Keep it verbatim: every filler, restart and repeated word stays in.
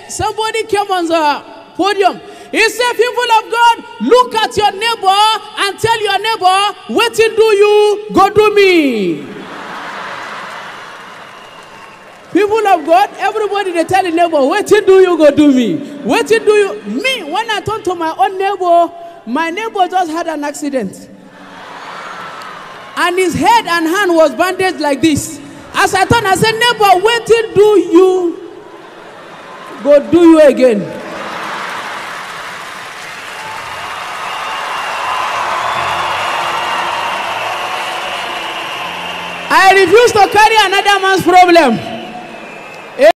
somebody came on the podium. He said, people of God, look at your neighbor and tell your neighbor, wetin do you, go do me. People of God, everybody they tell the neighbor, wetin do you, go do me. Wetin do you, me, when I turn to my own neighbor, my neighbor just had an accident. And his head and hand was bandaged like this. As I turned, I said, neighbor, wetin do you, go do you again. I refuse to carry another man's problem.